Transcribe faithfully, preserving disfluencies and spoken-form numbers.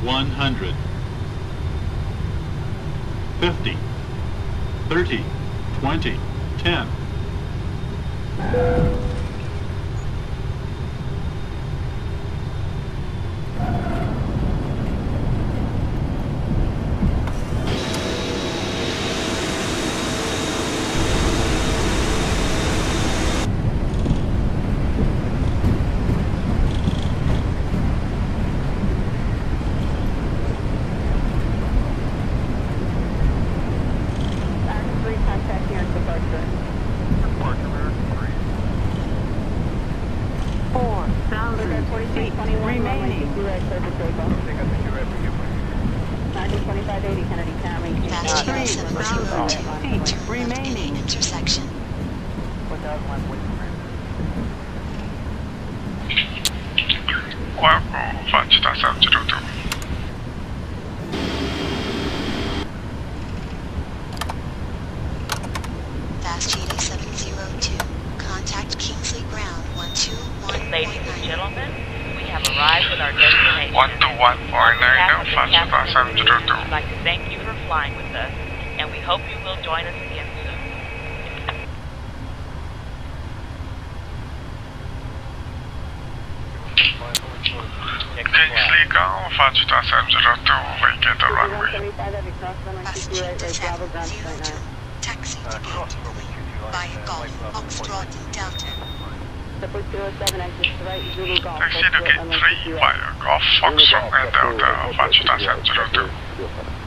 one hundred. fifty, thirty, twenty, ten. Fast G D seven zero two. Contact Kingsley Ground one two one. Ladies and gentlemen, we have arrived at our destination. one two one four nine, Fast G D seven zero two. We'd like to thank you for flying with us, and we hope you will join us again soon. Kingsley Ground, Fast G D seven zero two, vacate the runway. Fast G D seven zero two. Taxi to gate three via Golf Foxtrot Delta. Taxi to gate three via Golf Foxtrot and Delta, Fast G D seven zero two.